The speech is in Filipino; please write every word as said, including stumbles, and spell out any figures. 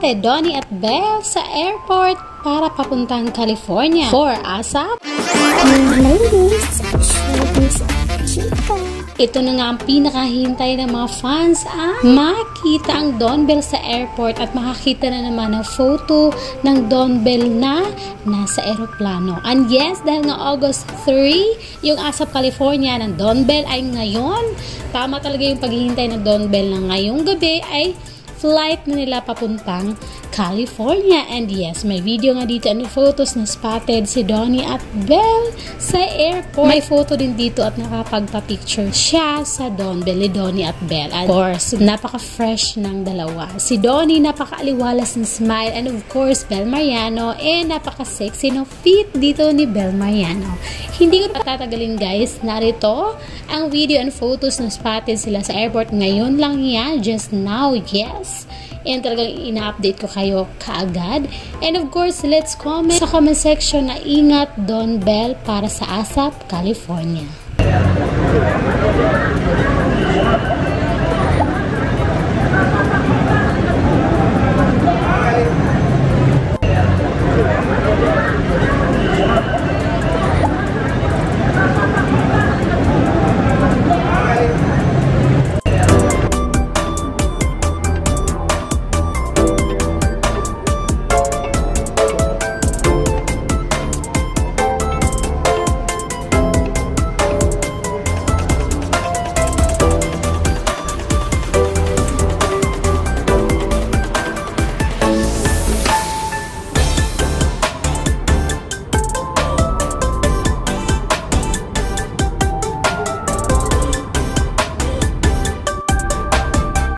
spotted Donny at Belle sa airport para papuntang California. For ASAP, ladies, showbiz chika. Ito na nga ang pinakahintay ng mga fans, ah, makita ang Donbelle sa airport at makakita na naman ang photo ng Donbelle na nasa aeroplano. And yes, dahil nga August third, yung ASAP California ng Donbelle ay ngayon. Tama talaga yung paghihintay ng Donbelle na ngayong gabi ay flight na nila papuntang California. And yes, may video nga dito and photos na spotted si Donny at Belle sa airport. May photo din dito at nakapagpa-picture siya sa Donbelle, Donny at Belle. And of course, napaka-fresh ng dalawa. Si Donny, napaka-aliwalas ng smile. And of course, Belle Mariano. And napaka-sexy ng fit dito ni Belle Mariano. Hindi ko patatagalin guys. Narito ang video and photos na spotted sila sa airport. Ngayon lang yan. Just now, yes. And talagang ina-update ko kayo kaagad. And of course, let's comment sa comment section na ingat Donbelle para sa ASAP California.